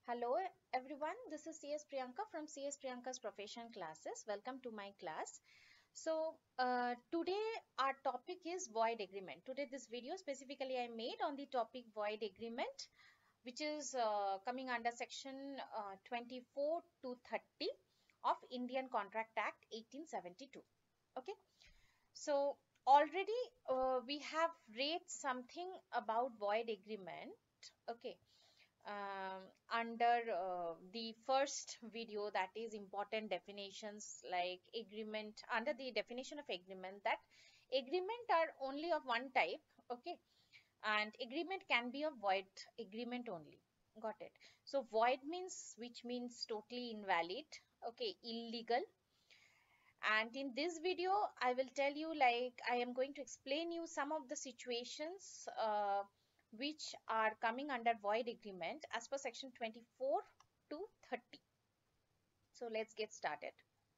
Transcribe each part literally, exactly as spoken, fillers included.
Hello everyone, this is C S Priyanka from C S Priyanka's Profession Classes. Welcome to my class. So uh, today our topic is void agreement. Today this video specifically I made on the topic void agreement, which is uh, coming under section uh, twenty-four to thirty of Indian Contract Act eighteen seventy-two. Okay, so already uh, we have read something about void agreement. Okay, um, under uh, the first video, that is important definitions like agreement. Under the definition of agreement, that agreement are only of one type. Okay, and agreement can be a void agreement only. Got it? So void means, which means totally invalid, okay, illegal. And in this video I will tell you, like, I am going to explain you some of the situations uh, which are coming under void agreement as per section twenty-four to thirty. So let's get started.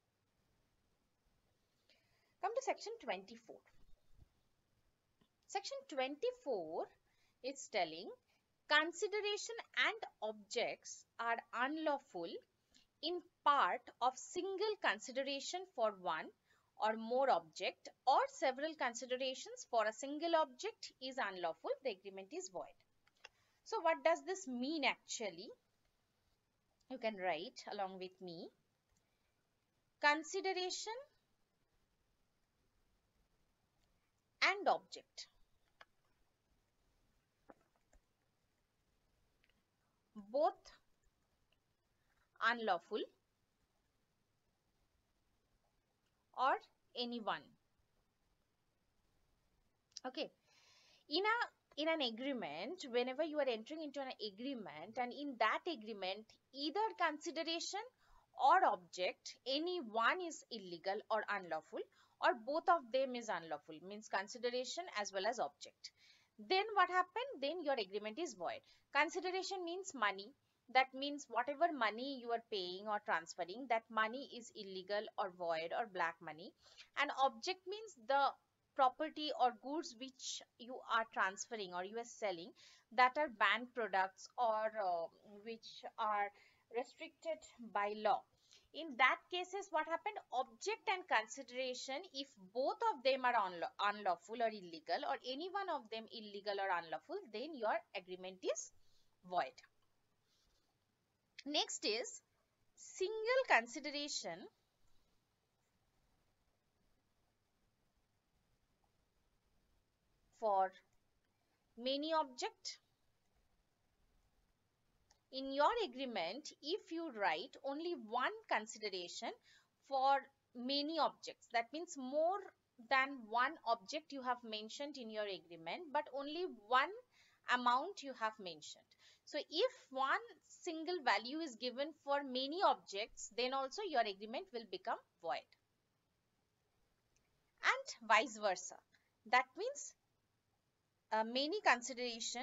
Come to section twenty-four. Section twenty-four is telling consideration and objects are unlawful in part of single consideration for one or more object, or several considerations for a single object is unlawful, the agreement is void. So what does this mean actually? You can write along with me. Consideration and object, both unlawful, or anyone. Okay, in a in an agreement, whenever you are entering into an agreement, and in that agreement either consideration or object, any one is illegal or unlawful, or both of them is unlawful, means consideration as well as object, then what happened? Then your agreement is void. Consideration means money. That means whatever money you are paying or transferring, that money is illegal or void or black money. And object means the property or goods which you are transferring or you are selling, that are banned products or uh, which are restricted by law. In that cases, what happened? Object and consideration, if both of them are unlaw unlawful or illegal, or any one of them illegal or unlawful, then your agreement is void. Next is single consideration for many object. In your agreement, if you write only one consideration for many objects, that means more than one object you have mentioned in your agreement, but only one amount you have mentioned. So if one single value is given for many objects, then also your agreement will become void. And vice versa. That means uh, many consideration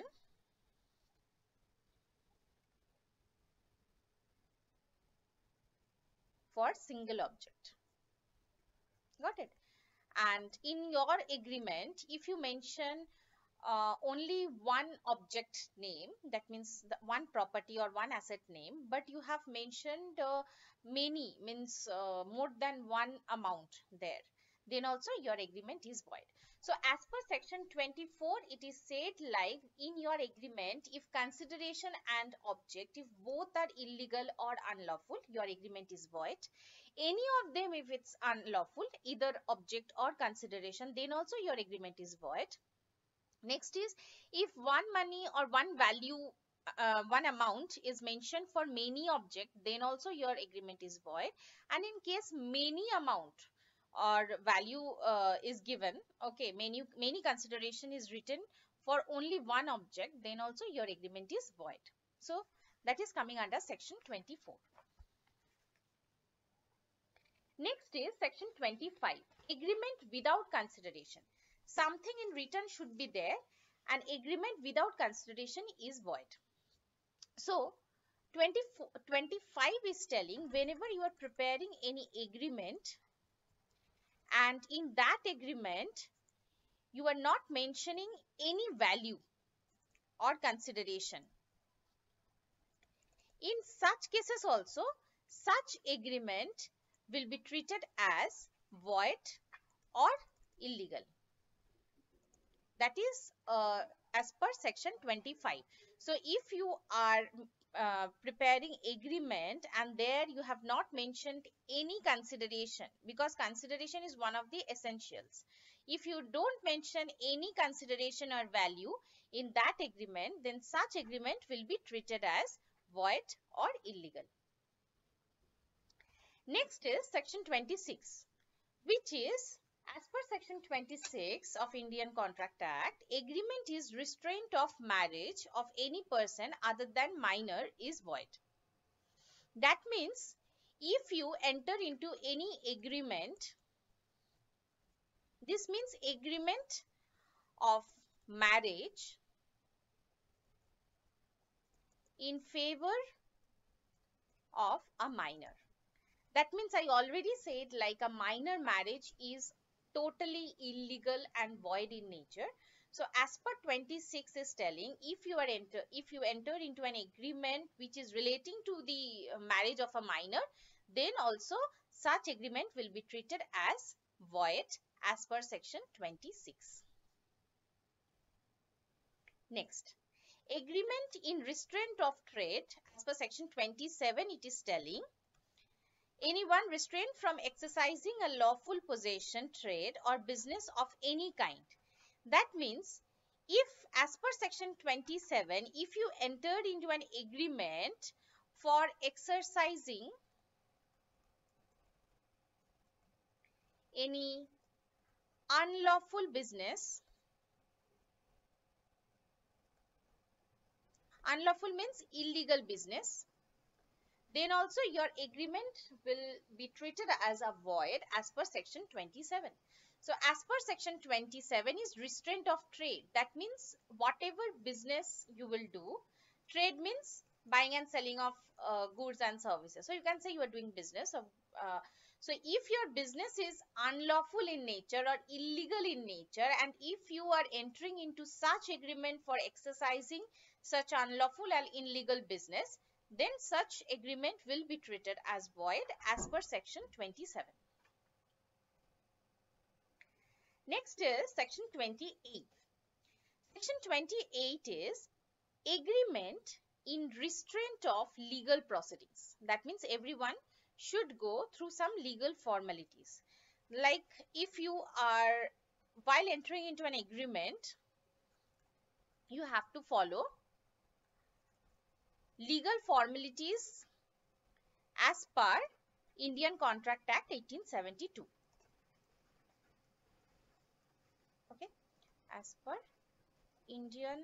for single object. Got it? And in your agreement, if you mention uh, only one object name, that means the one property or one asset name, but you have mentioned uh, many, means uh, more than one amount there, then also your agreement is void. So as per section twenty-four, it is said like, in your agreement, if consideration and object, if both are illegal or unlawful, your agreement is void. Any of them, if it's unlawful, either object or consideration, then also your agreement is void. Next is, if one money or one value, uh, one amount is mentioned for many object, then also your agreement is void. And in case many amount or value uh, is given, okay, many many consideration is written for only one object, then also your agreement is void. So that is coming under section twenty-four. Next is section twenty-five, agreement without consideration. Something in written should be there. An agreement without consideration is void. So twenty-four, twenty-five is telling, whenever you are preparing any agreement, and in that agreement you are not mentioning any value or consideration, In such cases also, such agreement will be treated as void or illegal. That is uh, as per section twenty-five. So if you are uh, preparing agreement and there you have not mentioned any consideration, because consideration is one of the essentials. If you don't mention any consideration or value in that agreement, then such agreement will be treated as void or illegal. Next is section twenty-six, which is, as per section twenty-six of Indian Contract Act, agreement is restraint of marriage of any person other than minor is void. That means if you enter into any agreement, this means agreement of marriage in favor of a minor. That means I already said, like, a minor marriage is totally illegal and void in nature. So as per twenty-six is telling, if you are enter if you enter into an agreement which is relating to the marriage of a minor, then also such agreement will be treated as void as per section twenty-six. Next, agreement in restraint of trade, as per section twenty-seven, it is telling, anyone restrained from exercising a lawful possession, trade or business of any kind. That means if, as per section twenty-seven, if you entered into an agreement for exercising any unlawful business, unlawful means illegal business, then also your agreement will be treated as a void as per section twenty-seven. So as per section twenty-seven is restraint of trade. That means whatever business you will do, trade means buying and selling of uh, goods and services. So you can say you are doing business of uh, so if your business is unlawful in nature or illegal in nature, and if you are entering into such agreement for exercising such unlawful and illegal business, then such agreement will be treated as void as per section twenty-seven. Next is section twenty-eight. Section twenty-eight is agreement in restraint of legal proceedings. That means everyone should go through some legal formalities. Like if you are, while entering into an agreement, you have to follow legal formalities as per Indian Contract Act eighteen seventy-two. Okay, as per Indian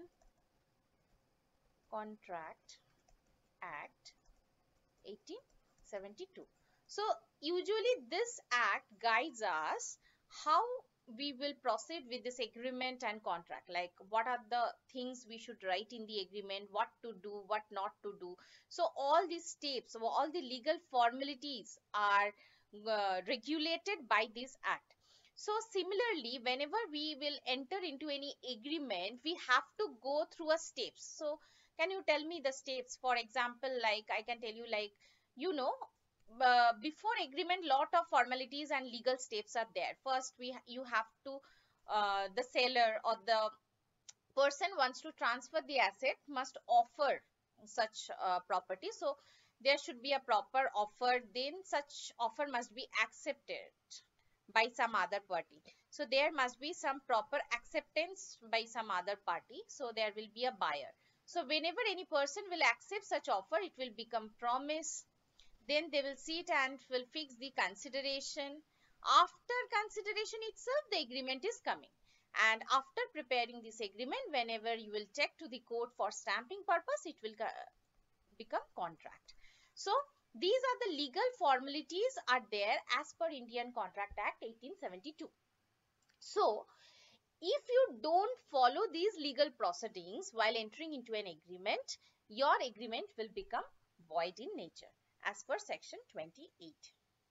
Contract Act eighteen seventy-two. So usually this act guides us how we will proceed with this agreement and contract, like what are the things we should write in the agreement, what to do, what not to do. So all these steps, all the legal formalities are uh, regulated by this act. So similarly, whenever we will enter into any agreement, we have to go through a steps. So can you tell me the steps? For example, like I can tell you, like, you know, uh, before agreement, lot of formalities and legal steps are there. First, we you have to uh, the seller or the person wants to transfer the asset must offer such uh, property. So there should be a proper offer. Then such offer must be accepted by some other party. So there must be some proper acceptance by some other party. So there will be a buyer. So whenever any person will accept such offer, it will become promise. Then they will sit and will fix the consideration. After consideration itself, the agreement is coming. And after preparing this agreement, whenever you will take to the court for stamping purpose, it will become contract. So these are the legal formalities are there as per Indian Contract Act eighteen seventy-two. So if you don't follow these legal proceedings while entering into an agreement, your agreement will become void in nature as per section twenty-eight.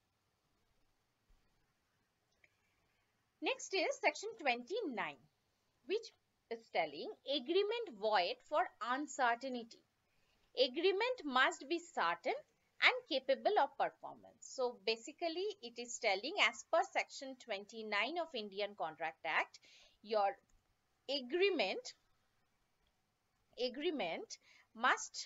Next is section twenty-nine, which is telling agreement void for uncertainty. agreement must be certain and capable of performance. So basically it is telling, as per section twenty-nine of Indian Contract Act, your agreement agreement must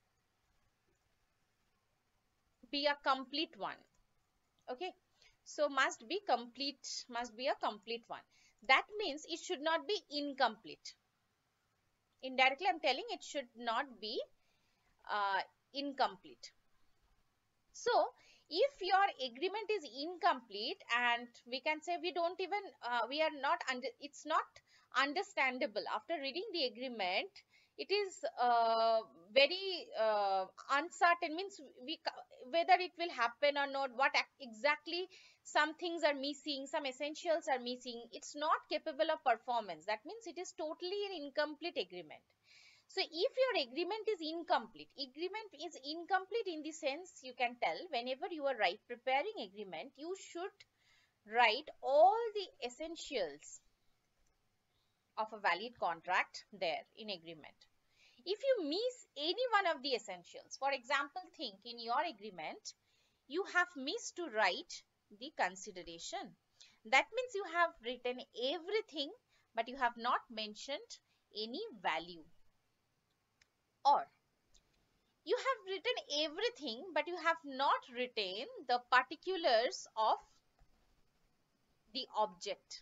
be a complete one. Okay, so must be complete, must be a complete one. That means it should not be incomplete. Indirectly I'm telling it should not be uh, incomplete. So if your agreement is incomplete, and we can say we don't even uh, we are not under, it's not understandable after reading the agreement, it is uh, very uh, uncertain, means we whether it will happen or not, what exactly, some things are missing, some essentials are missing, it's not capable of performance. That means it is totally an incomplete agreement. So if your agreement is incomplete, agreement is incomplete in the sense, you can tell whenever you are right preparing agreement, you should write all the essentials of a valid contract there in agreement. If you miss any one of the essentials, for example, think in your agreement, you have missed to write the consideration. That means you have written everything, but you have not mentioned any value. Or you have written everything, but you have not written the particulars of the object.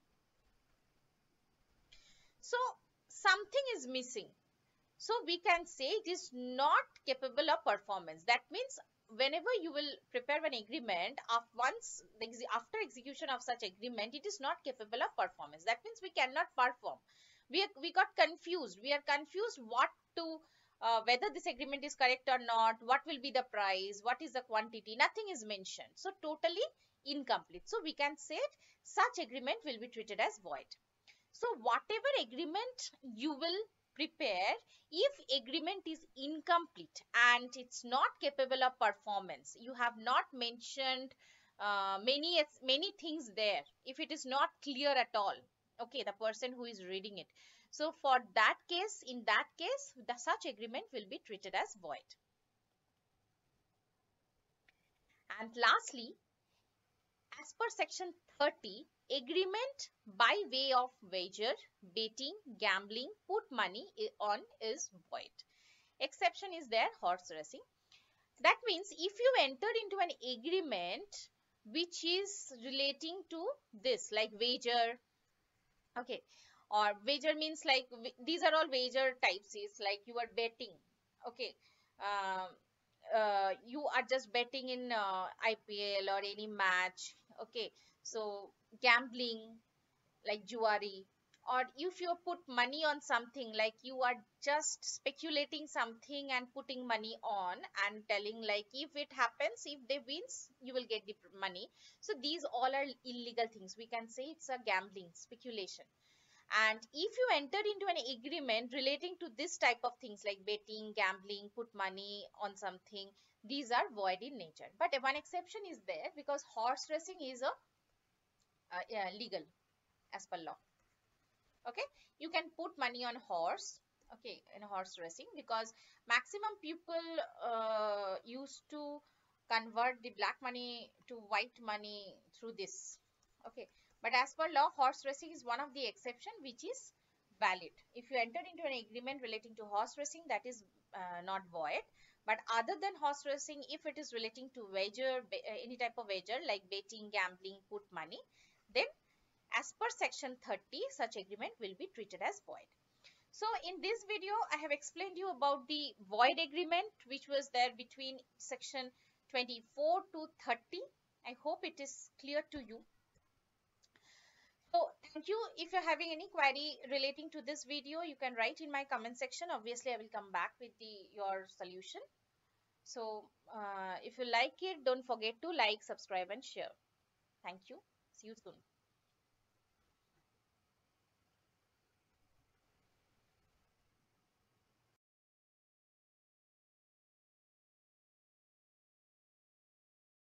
So something is missing. So we can say it is not capable of performance. That means whenever you will prepare an agreement, once after execution of such agreement, it is not capable of performance. That means we cannot perform. We are, we got confused. We are confused what to uh, whether this agreement is correct or not. What will be the price? What is the quantity? Nothing is mentioned. So totally incomplete. So we can say such agreement will be treated as void. So whatever agreement you will prepare, if agreement is incomplete and it's not capable of performance, you have not mentioned uh, many many things there, if it is not clear at all, okay, the person who is reading it, so for that case, in that case, the such agreement will be treated as void. And lastly, as per section thirty, agreement by way of wager, betting, gambling, put money on is void. Exception is there, horse racing. That means if you enter into an agreement which is relating to this, like wager, okay, or wager means like these are all wager types, is like you are betting, okay, um, uh, you are just betting in uh, I P L or any match, okay, so gambling like juari, or if you put money on something, like you are just speculating something and putting money on and telling like if it happens, if they wins, you will get the money. So these all are illegal things. We can say it's a gambling, speculation. And if you enter into an agreement relating to this type of things like betting, gambling, put money on something, these are void in nature. But one exception is there, because horse racing is a uh, yeah, legal as per law. Okay, you can put money on horse, okay, in horse racing, because maximum people uh, used to convert the black money to white money through this, okay, but as per law, horse racing is one of the exception which is valid. If you enter into an agreement relating to horse racing, that is uh, not void. But other than horse racing, if it is relating to wager, any type of wager like betting, gambling, put money, then as per section thirty, such agreement will be treated as void. So in this video, I have explained you about the void agreement which was there between section twenty-four to thirty. I hope it is clear to you. So thank you. If you're having any query relating to this video, you can write in my comment section. Obviously, I will come back with the your solution. So uh, if you like it, don't forget to like, subscribe and share. Thank you. See you soon.